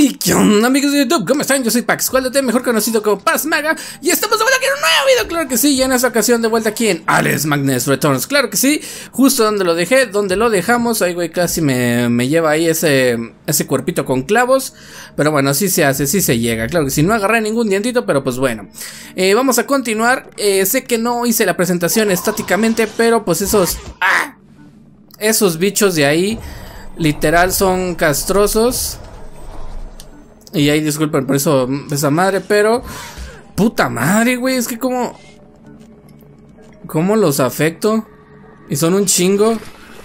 Hey, ¿qué onda, amigos de YouTube? ¿Cómo están? Yo soy PaxQualdT, mejor conocido como Pazmaga, y estamos de vuelta aquí en un nuevo video, claro que sí, y en esta ocasión de vuelta aquí en Alex Magnus Returns, claro que sí, justo donde lo dejé, donde lo dejamos, ahí güey, casi me lleva ahí ese cuerpito con clavos, pero bueno, sí se hace, sí se llega, claro que sí, no agarré ningún dientito, pero pues bueno, vamos a continuar, sé que no hice la presentación estáticamente, pero pues esos bichos de ahí, literal son castrosos. Y ahí disculpen por eso, esa madre, pero puta madre, güey, es que ¿cómo los afecto? Y son un chingo.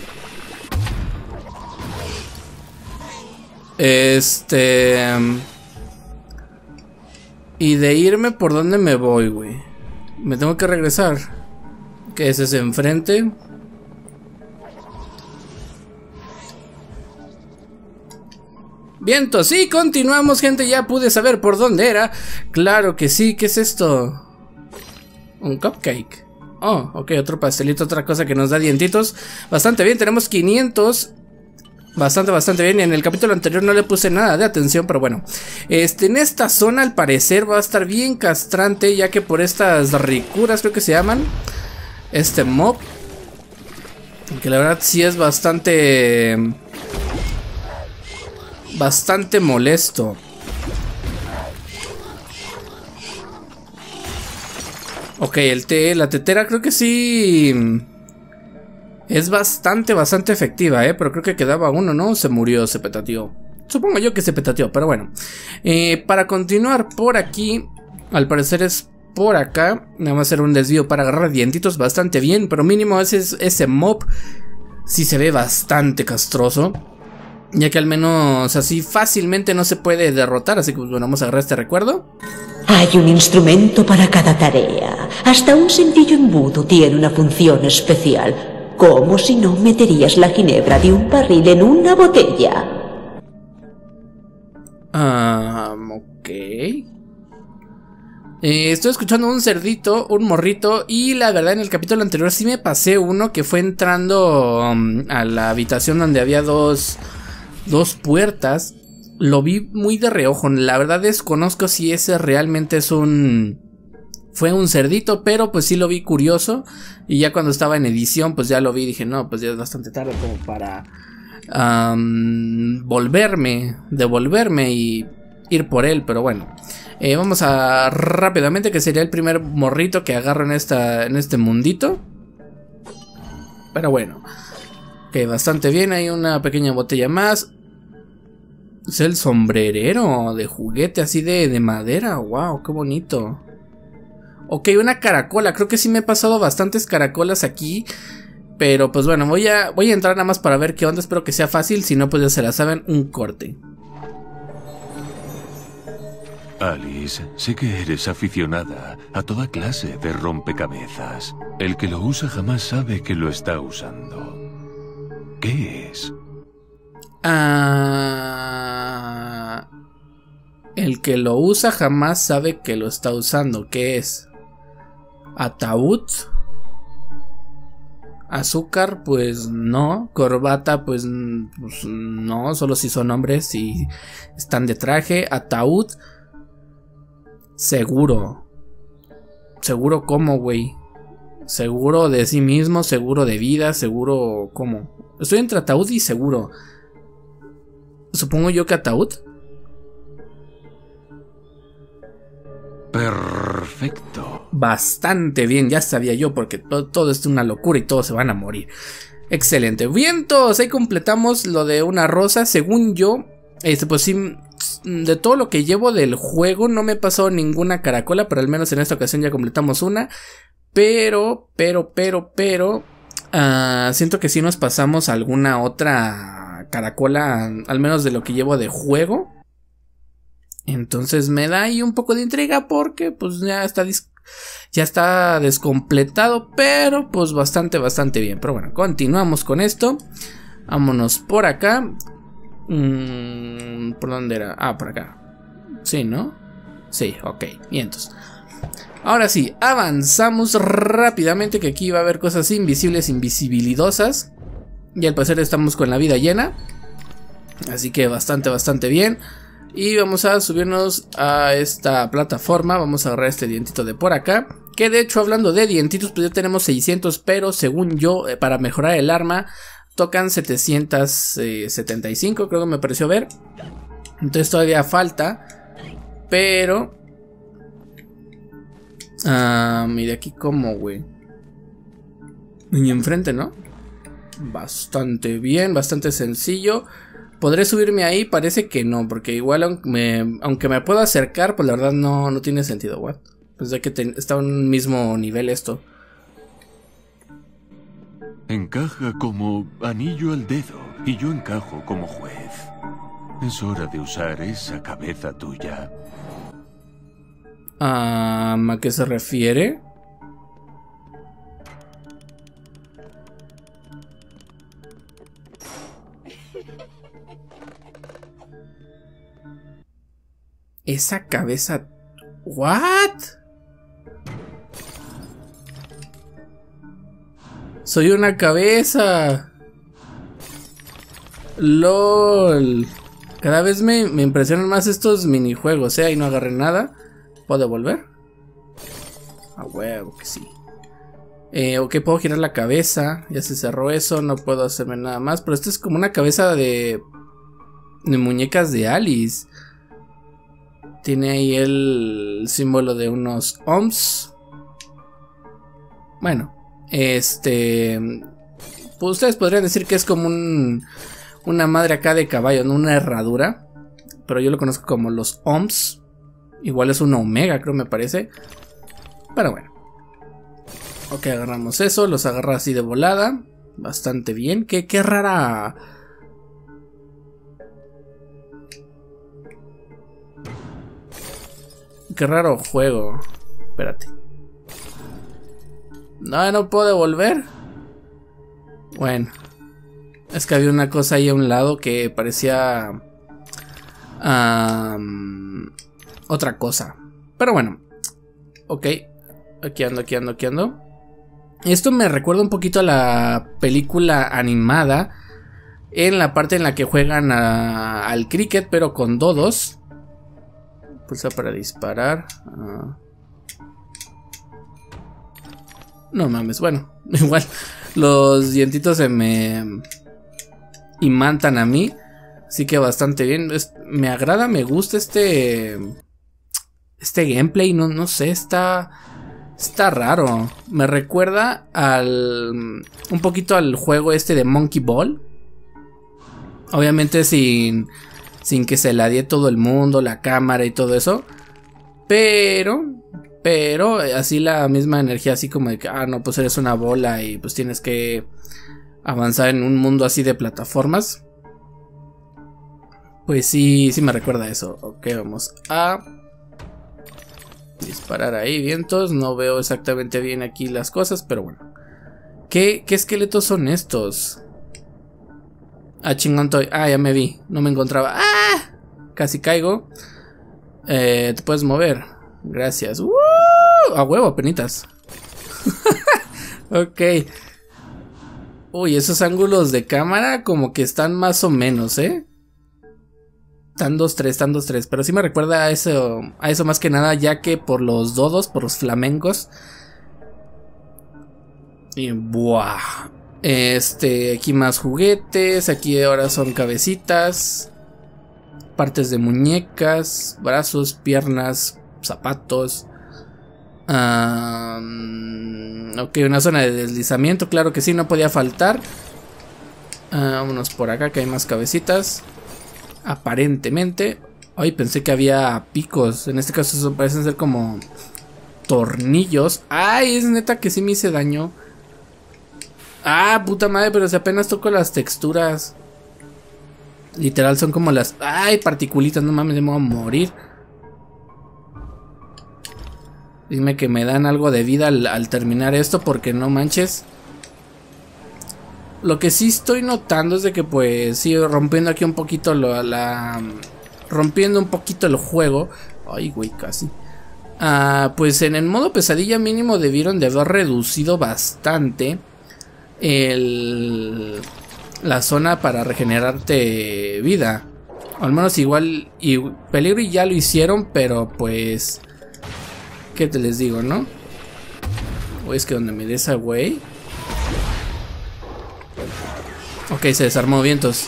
Y de irme, ¿por dónde me voy, güey? Me tengo que regresar. ¿Qué es ese enfrente? Vientos, sí, continuamos, gente, ya pude saber por dónde era. Claro que sí, ¿qué es esto? Un cupcake. Oh, ok, otro pastelito, otra cosa que nos da dientitos. Bastante bien, tenemos 500. Bastante bien, y en el capítulo anterior no le puse nada de atención, pero bueno. En esta zona al parecer va a estar bien castrante, ya que por estas ricuras creo que se llaman. Mob. Que la verdad sí es bastante molesto. Ok, la tetera creo que sí es bastante efectiva, pero creo que quedaba uno, ¿no? Se murió, se petateó. Supongo yo que se petateó, pero bueno. Para continuar por aquí, al parecer es por acá. Vamos a hacer un desvío para agarrar dientitos bastante bien, pero mínimo ese mob sí se ve bastante castroso. Ya que al menos así fácilmente no se puede derrotar. Así que bueno, vamos a agarrar este recuerdo. Hay un instrumento para cada tarea. Hasta un sencillo embudo tiene una función especial. Como si no meterías la ginebra de un barril en una botella. Ok. Estoy escuchando un cerdito, un morrito. Y la verdad en el capítulo anterior sí me pasé uno que fue entrando a la habitación donde había dos puertas. Lo vi muy de reojo. La verdad desconozco si ese realmente fue un cerdito, pero pues sí lo vi curioso. Y ya cuando estaba en edición pues ya lo vi y dije no, pues ya es bastante tarde como para devolverme y ir por él, pero bueno. Vamos a rápidamente, que sería el primer morrito que agarro en este mundito. Pero bueno. Ok, bastante bien, hay una pequeña botella más. Es el sombrerero de juguete así de madera. Wow, qué bonito. Ok, una caracola, creo que sí me he pasado bastantes caracolas aquí. Pero pues bueno, voy a entrar nada más para ver qué onda, espero que sea fácil. Si no pues ya se la saben, un corte. Alice, sé que eres aficionada a toda clase de rompecabezas. El que lo usa jamás sabe que lo está usando. ¿Qué es? El que lo usa jamás sabe que lo está usando. ¿Qué es? ¿Ataúd? ¿Azúcar? Pues no. ¿Corbata? Pues no. Solo si son hombres y están de traje. ¿Ataúd? Seguro. ¿Seguro cómo, güey? Seguro de sí mismo, seguro de vida, seguro cómo. Estoy entre ataúd y seguro. Supongo yo que ataúd. Perfecto. Bastante bien, ya sabía yo, porque todo es una locura y todos se van a morir. Excelente. Vientos, ahí completamos lo de una rosa. Según yo, pues sí, de todo lo que llevo del juego no me he pasado ninguna caracola, pero al menos en esta ocasión ya completamos una. Pero siento que sí nos pasamos alguna otra caracola, al menos de lo que llevo de juego. Entonces me da ahí un poco de intriga porque pues ya está descompletado, pero pues bastante bien. Pero bueno, continuamos con esto. Vámonos por acá. ¿Por dónde era? Ah, por acá. Sí, ¿no? Sí, ok, vientos. Ahora sí, avanzamos rápidamente, que aquí va a haber cosas invisibles, invisibilidosas. Y al parecer estamos con la vida llena. Así que bastante bien. Y vamos a subirnos a esta plataforma. Vamos a agarrar este dientito de por acá. Que de hecho, hablando de dientitos, pues ya tenemos 600. Pero según yo, para mejorar el arma, tocan 775. Creo que me pareció ver. Entonces todavía falta. Pero... mira aquí como, güey. Y enfrente, ¿no? Bastante bien, bastante sencillo. ¿Podré subirme ahí? Parece que no, porque igual aunque me pueda acercar, pues la verdad no tiene sentido, what. Pues ya que está a un mismo nivel esto. Encaja como anillo al dedo y yo encajo como juez. Es hora de usar esa cabeza tuya. ¿A qué se refiere? Esa cabeza... ¿What? Soy una cabeza. LOL. Cada vez me impresionan más estos minijuegos, ahí no agarré nada. ¿Puedo devolver? A huevo que sí. Ok, puedo girar la cabeza. Ya se cerró eso, no puedo hacerme nada más. Pero esto es como una cabeza de muñecas de Alice. Tiene ahí el símbolo de unos ohms. Bueno, pues ustedes podrían decir que es como una madre acá de caballo, ¿no? Una herradura. Pero yo lo conozco como los ohms. Igual es una omega, creo me parece. Pero bueno. Ok, agarramos eso. Los agarra así de volada. Bastante bien. Qué rara... Qué raro juego. Espérate. No puedo devolver. Bueno. Es que había una cosa ahí a un lado que parecía... otra cosa. Pero bueno. Ok. Aquí ando. Esto me recuerda un poquito a la película animada. En la parte en la que juegan al cricket, pero con dodos. Pulsa para disparar. No mames, bueno. Igual los dientitos se me imantan a mí. Así que bastante bien. Me agrada, me gusta este gameplay. No sé, está raro. Me recuerda un poquito al juego este de Monkey Ball. Obviamente sin que se la die todo el mundo, la cámara y todo eso. Pero así la misma energía, así como de que, no, pues eres una bola y pues tienes que avanzar en un mundo así de plataformas. Pues sí me recuerda a eso. Ok, vamos a disparar ahí, vientos. No veo exactamente bien aquí las cosas, pero bueno. ¿Qué esqueletos son estos? Chingón estoy. Ya me vi. No me encontraba. Casi caigo. Te puedes mover. Gracias. A huevo, apenitas. Ok. Uy, esos ángulos de cámara como que están más o menos, Están 2-3. Pero sí me recuerda a eso más que nada, ya que por los dodos, por los flamencos. Y buah. Aquí más juguetes. Aquí ahora son cabecitas. Partes de muñecas. Brazos, piernas, zapatos. Ok, una zona de deslizamiento. Claro que sí, no podía faltar. Vámonos por acá que hay más cabecitas. Aparentemente. Ay, pensé que había picos. En este caso eso parecen ser como tornillos. Ay, es neta que sí me hice daño. Puta madre, pero si apenas toco las texturas. Literal son como las... particulitas, no mames, me voy a morir. Dime que me dan algo de vida al terminar esto, porque no manches. Lo que sí estoy notando es de que pues sí, rompiendo aquí un poquito rompiendo un poquito el juego. Ay, güey, casi. Pues en el modo pesadilla mínimo debieron de haber reducido bastante la zona para regenerarte vida. Al menos igual y peligro y ya lo hicieron, pero pues... ¿Qué te les digo, no? O es que donde me dé esa güey... Ok, se desarmó vientos.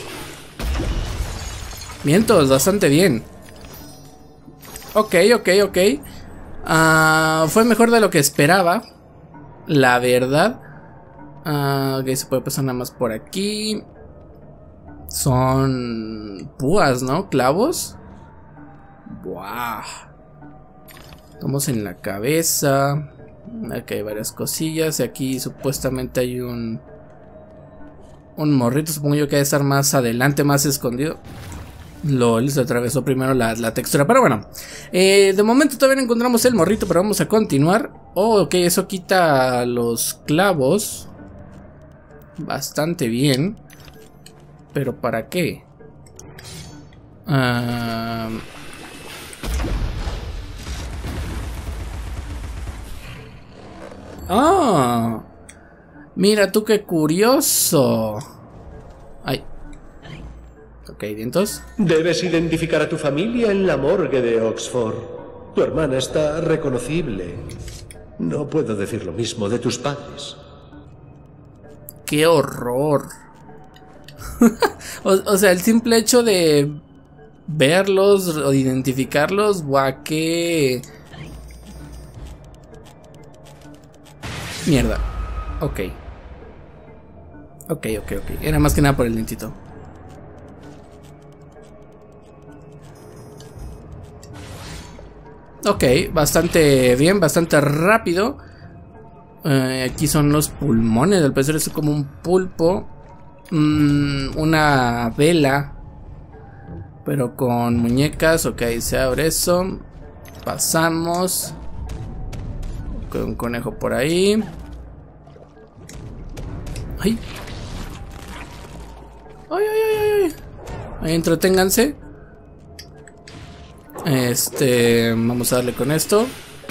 Vientos, bastante bien. Ok. Fue mejor de lo que esperaba, la verdad. Ok, se puede pasar nada más por aquí. Son púas, ¿no? Clavos. Buah. Estamos en la cabeza. Aquí hay varias cosillas. Y aquí supuestamente hay un morrito. Supongo yo que debe estar más adelante, más escondido. LOL, se atravesó primero la textura. Pero bueno, de momento todavía no encontramos el morrito, pero vamos a continuar. Oh, ok, eso quita los clavos. Bastante bien. ¿Pero para qué? Mira tú qué curioso. Ay. Ok, vientos. Debes identificar a tu familia en la morgue de Oxford. Tu hermana está reconocible. No puedo decir lo mismo de tus padres. ¡Qué horror! o sea, el simple hecho de verlos o identificarlos, guau, qué... Mierda. Ok. Era más que nada por el lentito. Ok, bastante bien, bastante rápido. Aquí son los pulmones, al parecer es como un pulpo. Una vela, pero con muñecas. Ok, se abre eso. Pasamos. Con un conejo por ahí. Ay. Ahí entreténganse. Vamos a darle con esto.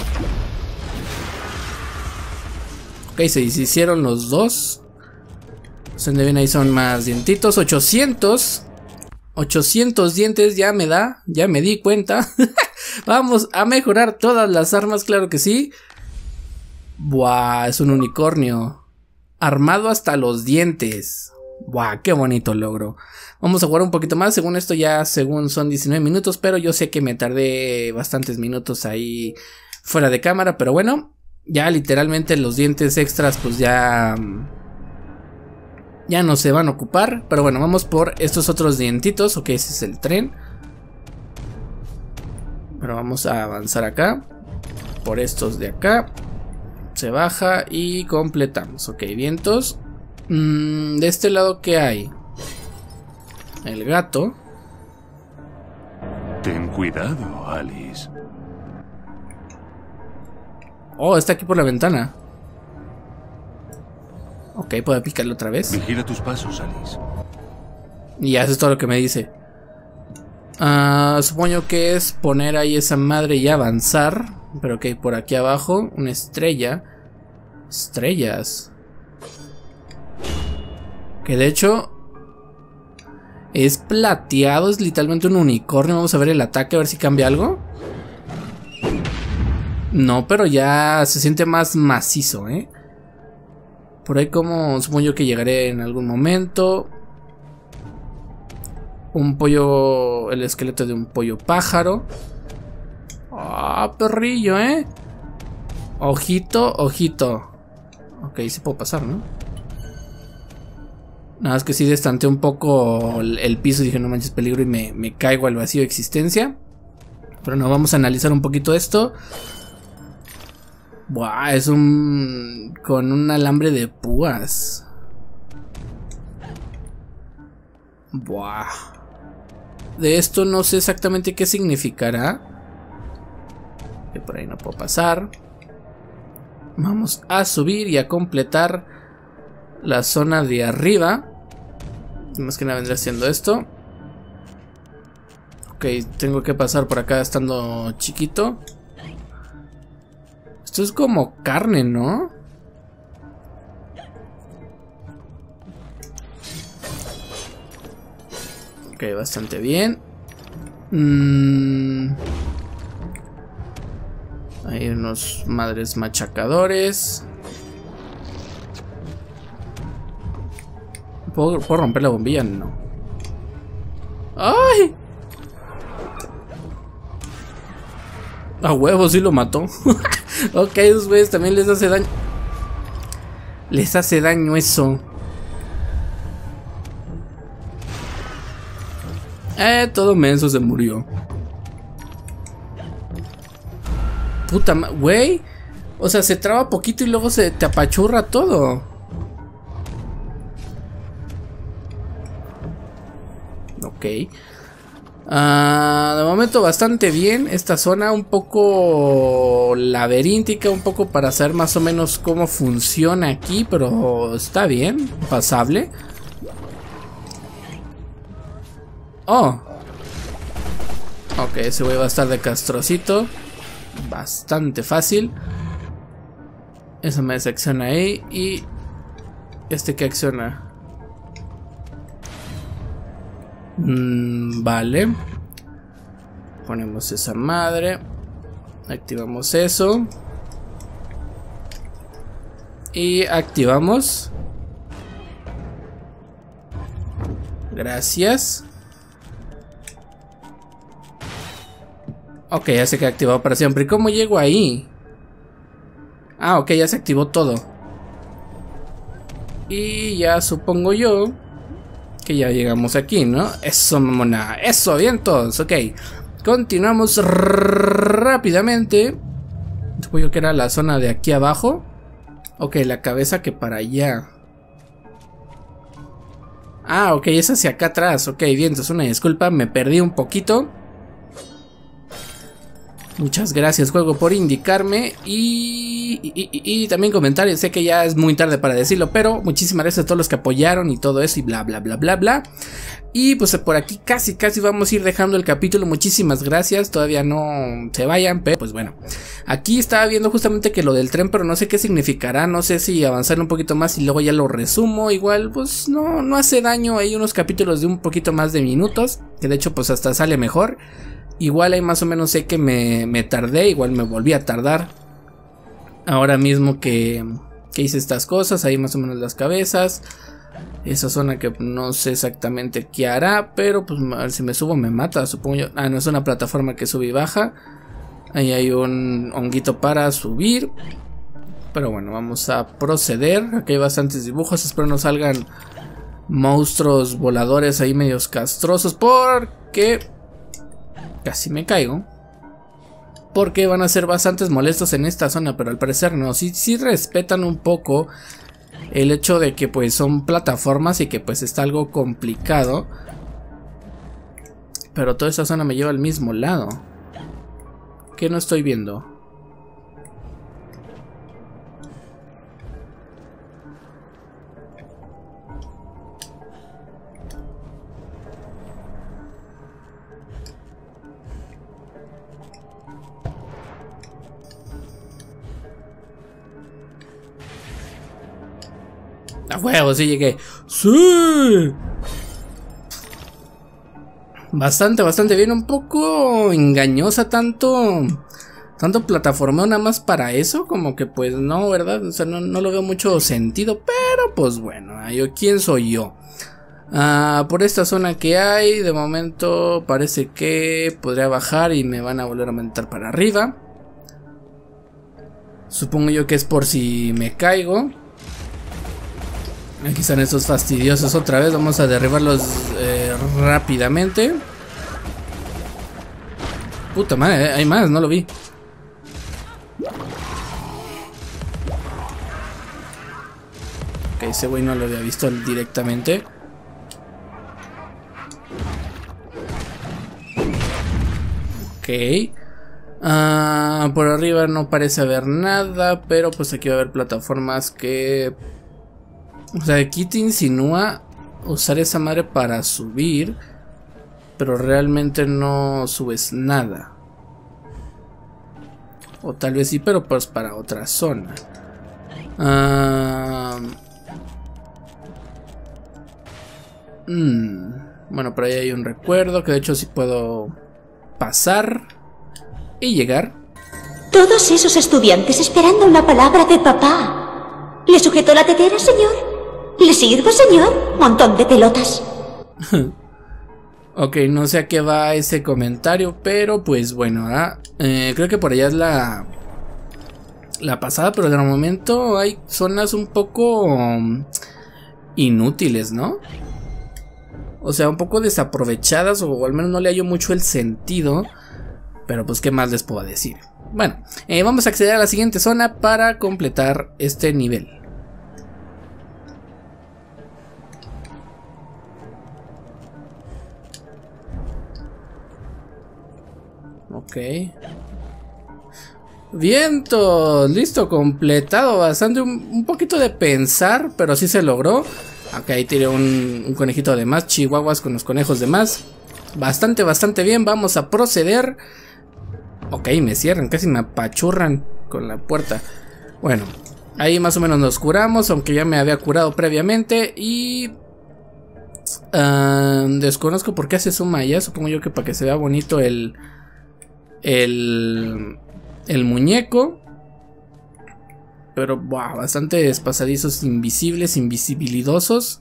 Ok, se hicieron los dos. Donde ven ahí son más dientitos. 800 dientes ya me da. Ya me di cuenta. Vamos a mejorar todas las armas, claro que sí. Buah, es un unicornio. Armado hasta los dientes. Buah, qué bonito logro. Vamos a jugar un poquito más. Según esto ya, según son 19 minutos. Pero yo sé que me tardé bastantes minutos ahí fuera de cámara. Pero bueno, ya literalmente los dientes extras pues ya no se van a ocupar. Pero bueno, vamos por estos otros dientitos. Ok, ese es el tren. Pero vamos a avanzar acá. Por estos de acá. Se baja y completamos. Ok, vientos. De este lado, ¿qué hay? El gato. Ten cuidado, Alice. Oh, está aquí por la ventana. Ok, puedo picarle otra vez. Vigila tus pasos, Alice. Y haces todo lo que me dice. Supongo que es poner ahí esa madre y avanzar. Pero ok, por aquí abajo, una estrella. Estrellas. Que de hecho es plateado, es literalmente un unicornio. Vamos a ver el ataque, a ver si cambia algo. No, pero ya se siente más macizo, ¿eh? Por ahí como supongo yo que llegaré en algún momento. Un pollo, el esqueleto de un pollo pájaro. Ah, perrillo, ¿eh? Ojito, ojito. Ok, sí puedo pasar, ¿no? Nada más que sí destanteé un poco el piso y dije no manches peligro y me caigo al vacío de existencia. Pero no, vamos a analizar un poquito esto. Buah, es un... con un alambre de púas. Buah. De esto no sé exactamente qué significará. Que por ahí no puedo pasar. Vamos a subir y a completar la zona de arriba. Más que nada vendrá haciendo esto. Ok, tengo que pasar por acá estando chiquito. Esto es como carne, ¿no? Ok, bastante bien. Hay unos madres machacadores. ¿Puedo romper la bombilla? No. ¡Ay! A huevo, sí lo mató. Ok, esos güeyes también les hace daño. Les hace daño eso. Todo menso se murió. Puta madre, güey. O sea, se traba poquito y luego se te apachurra todo. Ok. De momento bastante bien. Esta zona un poco laberíntica, un poco para saber más o menos cómo funciona aquí, pero está bien, pasable. Oh. Ok, ese güey va a estar de castrocito. Bastante fácil. Eso me desacciona ahí. Y este que acciona. Vale. Ponemos esa madre. Activamos eso. Y activamos. Gracias. Ok, ya se queda activado para siempre. ¿Y cómo llego ahí? Ah, ok, ya se activó todo. Y ya supongo yo que ya llegamos aquí, ¿no? Eso, mamona. Eso, vientos. Ok. Continuamos rápidamente. Supongo que era la zona de aquí abajo. Ok, la cabeza que para allá. Ah, ok, es hacia acá atrás. Ok, vientos, una disculpa, me perdí un poquito. Muchas gracias, juego, por indicarme. Y también comentarios. Sé que ya es muy tarde para decirlo, pero muchísimas gracias a todos los que apoyaron y todo eso y bla bla bla bla bla. Y pues por aquí casi vamos a ir dejando el capítulo. Muchísimas gracias, todavía no se vayan, pero pues bueno. Aquí estaba viendo justamente que lo del tren, pero no sé qué significará. No sé si avanzar un poquito más y luego ya lo resumo. Igual pues no hace daño. Hay unos capítulos de un poquito más de minutos, que de hecho pues hasta sale mejor. Igual ahí más o menos sé que me tardé, igual me volví a tardar. Ahora mismo que hice estas cosas, ahí más o menos las cabezas. Esa zona que no sé exactamente qué hará, pero pues a ver si me subo me mata, supongo yo. Ah, no, es una plataforma que sube y baja. Ahí hay un honguito para subir. Pero bueno, vamos a proceder. Aquí hay bastantes dibujos, espero no salgan monstruos voladores ahí medios castrosos, porque casi me caigo. Porque van a ser bastantes molestos en esta zona, pero al parecer no. Sí respetan un poco el hecho de que pues son plataformas y que pues está algo complicado. Pero toda esta zona me lleva al mismo lado. ¿Qué no estoy viendo? ¡A huevo! Sí llegué. ¡Sí! Bastante bien. Un poco engañosa tanto plataformeo nada más para eso. Como que pues no, ¿verdad? O sea, no lo veo mucho sentido. Pero pues bueno, ¿quién soy yo? Por esta zona que hay, de momento parece que podría bajar y me van a volver a aumentar para arriba. Supongo yo que es por si me caigo. Aquí están estos fastidiosos otra vez. Vamos a derribarlos rápidamente. Puta madre, hay más, no lo vi. Ok, ese güey no lo había visto directamente. Ok. Por arriba no parece haber nada, pero pues aquí va a haber plataformas que... O sea, aquí te insinúa usar esa madre para subir, pero realmente no subes nada. O tal vez sí, pero pues para otra zona. Bueno, por ahí hay un recuerdo que de hecho sí puedo pasar y llegar. Todos esos estudiantes esperando una palabra de papá. ¿Le sujetó la tetera, señor? ¿Le sirvo, señor? Montón de pelotas. Ok, no sé a qué va ese comentario, pero pues bueno, creo que por allá es la pasada, pero de momento hay zonas un poco inútiles, ¿no? O sea, un poco desaprovechadas, o al menos no le hallo mucho el sentido, pero pues qué más les puedo decir. Bueno, vamos a acceder a la siguiente zona para completar este nivel. Ok. Vientos, listo, completado. Bastante un poquito de pensar, pero sí se logró. Acá ahí tiré un conejito de más, chihuahuas con los conejos de más. Bastante bien, vamos a proceder. Ok, me cierran, casi me apachurran con la puerta. Bueno, ahí más o menos nos curamos, aunque ya me había curado previamente. Y desconozco por qué hace suma allá. Supongo yo que para que se vea bonito el muñeco. Pero wow, bastante pasadizos, invisibles, invisibilidosos.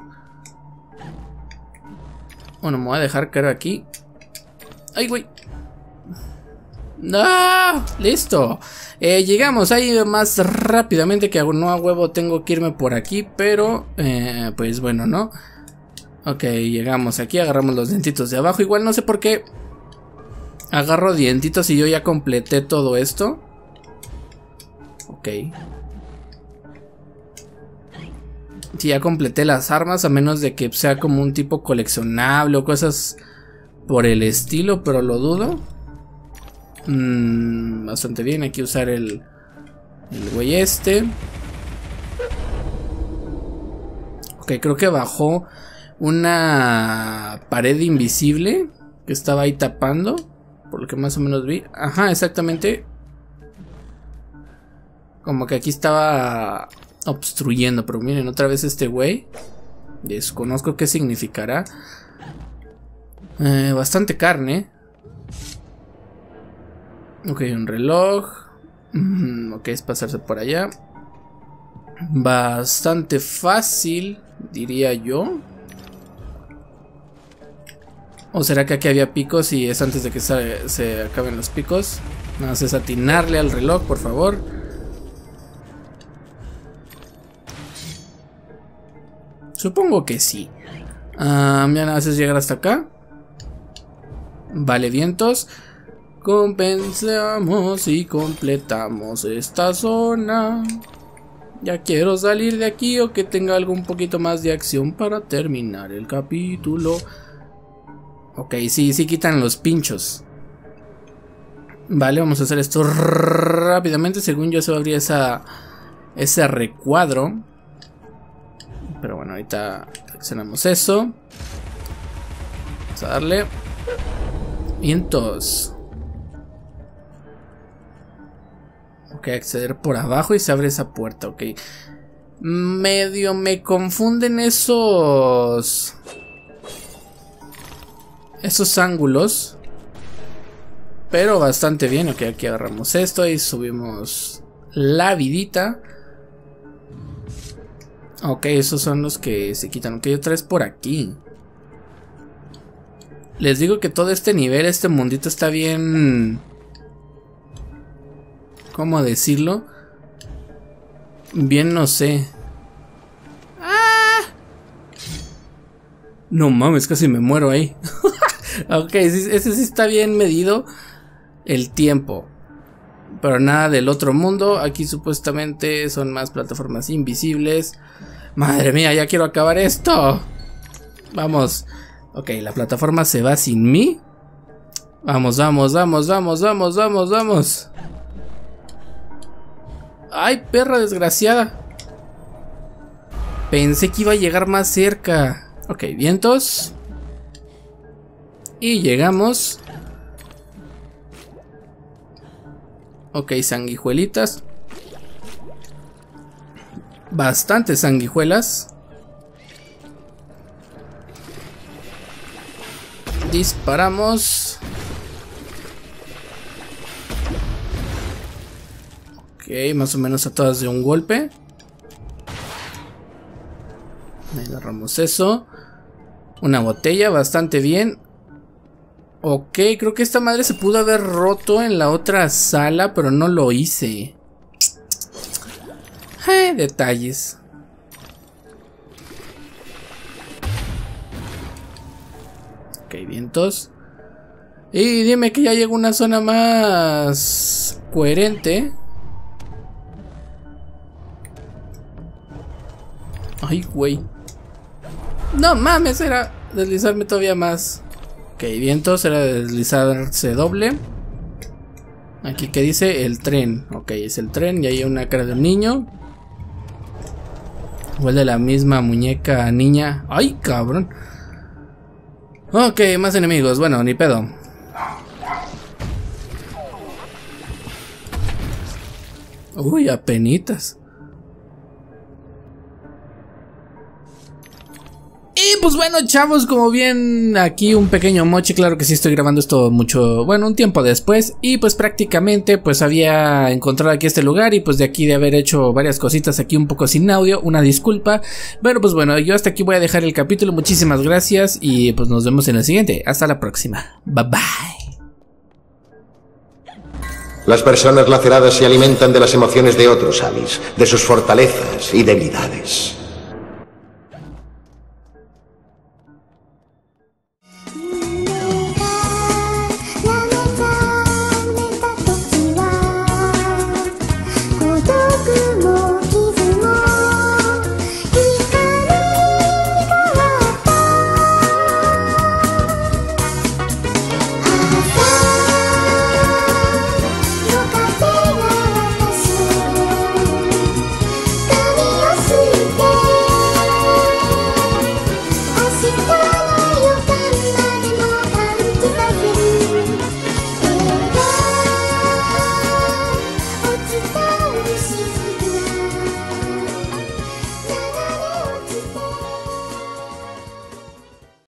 Bueno, me voy a dejar caer aquí. ¡Ay, güey! ¡No! ¡Listo! Llegamos ahí más rápidamente, que no a huevo tengo que irme por aquí. Pero, pues bueno, ¿no? Ok, llegamos aquí, agarramos los dientitos de abajo. Igual no sé por qué agarro dientitos y yo ya completé todo esto. Ok. Si ya completé las armas, a menos de que sea como un tipo coleccionable o cosas por el estilo, pero lo dudo. Bastante bien, hay que usar el güey este. Ok, creo que bajó una pared invisible que estaba ahí tapando, por lo que más o menos vi. Ajá, exactamente. Como que aquí estaba obstruyendo, pero miren, otra vez este güey. Desconozco qué significará. Bastante carne. Ok, un reloj. Ok, es pasarse por allá. Bastante fácil, diría yo. ¿O será que aquí había picos y es antes de que se acaben los picos? Nada más es atinarle al reloj, por favor. Supongo que sí. Ya nada más es llegar hasta acá. Vale, vientos. Compensamos y completamos esta zona. Ya quiero salir de aquí o que tenga algo un poquito más de acción para terminar el capítulo. Ok, sí quitan los pinchos. Vale, vamos a hacer esto rápidamente. Según yo se va a abrir ese recuadro. Pero bueno, ahorita accionamos eso. Vamos a darle. Vientos. Ok, acceder por abajo y se abre esa puerta, ok. Medio me confunden esos ángulos. Pero bastante bien, ok, aquí agarramos esto y subimos la vidita. Ok, esos son los que se quitan, ok, otra vez por aquí. Les digo que todo este nivel, este mundito está bien... ¿Cómo decirlo? Bien, no sé. ¡Ah! No mames, casi me muero ahí. Ok, ese sí está bien medido el tiempo. Pero nada del otro mundo. Aquí supuestamente son más plataformas invisibles. Madre mía, ya quiero acabar esto. Vamos. Ok, la plataforma se va sin mí. Vamos. Ay, perra desgraciada. Pensé que iba a llegar más cerca. Ok, vientos. Y llegamos. Ok, sanguijuelitas. Bastantes sanguijuelas. Disparamos. Ok, más o menos a todas de un golpe. Agarramos eso. Una botella, bastante bien. Ok, creo que esta madre se pudo haber roto en la otra sala, pero no lo hice. Detalles. Ok, vientos. Y dime que ya llegó a una zona más coherente. Ay, güey. No mames, era deslizarme todavía más. Ok, vientos, era deslizarse doble. Aquí que dice el tren. Ok, es el tren y hay una cara de un niño. Huele la misma muñeca niña. Ay, cabrón. Ok, más enemigos. Bueno, ni pedo. Uy, apenitas. Y pues bueno, chavos, como bien aquí un pequeño moche, claro que sí estoy grabando esto mucho, bueno, un tiempo después. Y pues prácticamente pues había encontrado aquí este lugar y pues de aquí de haber hecho varias cositas aquí un poco sin audio, una disculpa. Pero pues bueno, yo hasta aquí voy a dejar el capítulo, muchísimas gracias y pues nos vemos en el siguiente. Hasta la próxima, bye bye. Las personas laceradas se alimentan de las emociones de otros, Alice, de sus fortalezas y debilidades.